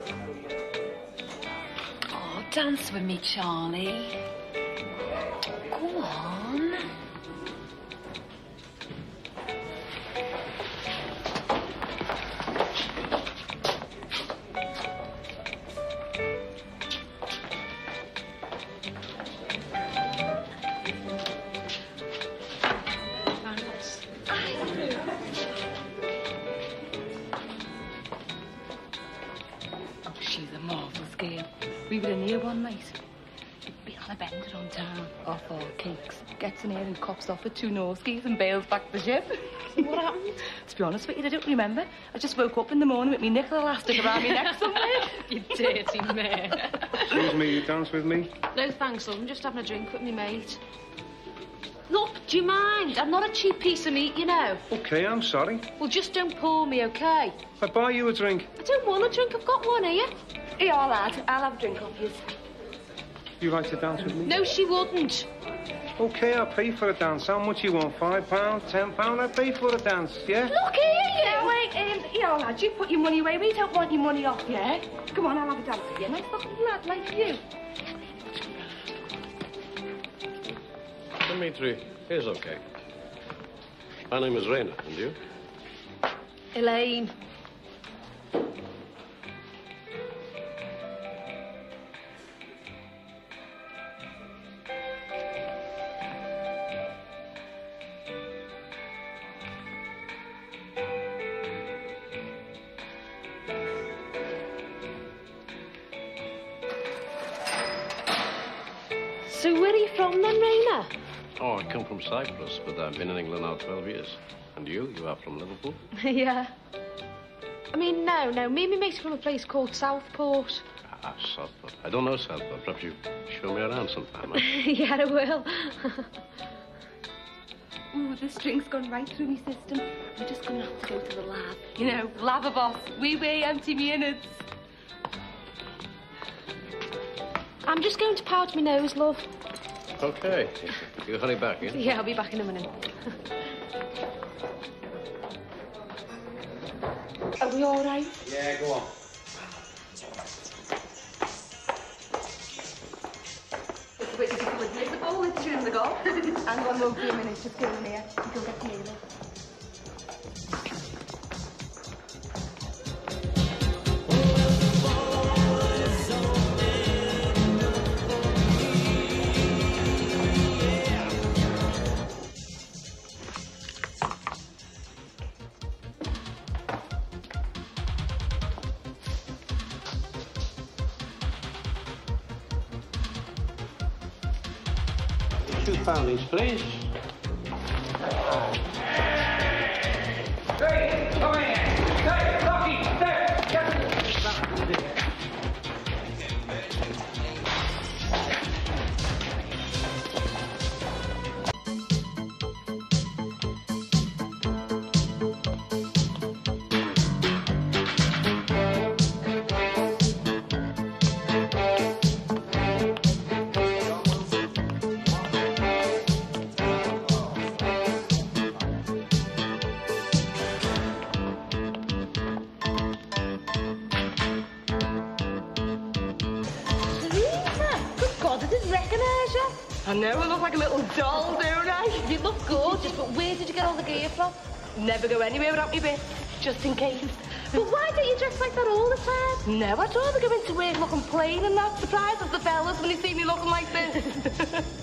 Oh, dance with me, Charlie. Go on. She's a marvellous girl. We were in here one night. We'd be on a bender on town. Off our cakes. Gets in here and cops off at 2 Norskies and bails back the ship. So what happened? To be honest with you, I don't remember. I just woke up in the morning with me nickel elastic around my neck somewhere. You dirty mare. Excuse me, you dance with me? No thanks, love. I'm just having a drink with me mate. Look, do you mind? I'm not a cheap piece of meat, you know. OK, I'm sorry. Well, just don't pour me, OK? I buy you a drink. I don't want a drink. I've got one here. Here, lad. I'll have a drink off you. You like to dance with me? No, she wouldn't. OK, I'll pay for a dance. How much you want? £5, £10? I pay for a dance, yeah? Look here, you. Wait, here, lad. You put your money away. We don't want your money off, yeah? Come on, I'll have a dance with you. Nice looking lad, like you. Dimitri, here's OK. My name is Raina, and you? Elaine. So where are you from then, Raina? Oh, I come from Cyprus, but I've been in England now 12 years. And you? You are from Liverpool? Yeah. I mean, no. Me and my mate are from a place called Southport. Ah, Southport. I don't know Southport. Perhaps you show me around sometime, eh? Yeah, I will. Ooh, this drink's gone right through my system. I'm just gonna have to go to the lab. You know, lava boss. We weigh empty minutes. I'm just going to powder my nose, love. OK. You hurry back, yeah? Yeah, I'll be back in a minute. Are we all right? Yeah, go on. Wait, did you come with the ball? Let's shoot him the goal. Hang on, won't be a minute. Just go in here. You can get me. £2 each, please. Hey, come in! Hey, Lucky! There! I know, I look like a little doll, don't I? You look gorgeous, but where did you get all the gear from? Never go anywhere without me bit, just in case. But why don't you dress like that all the time? No, I'd rather go into work looking plain and that. Surprised as the fellas when they see me looking like this.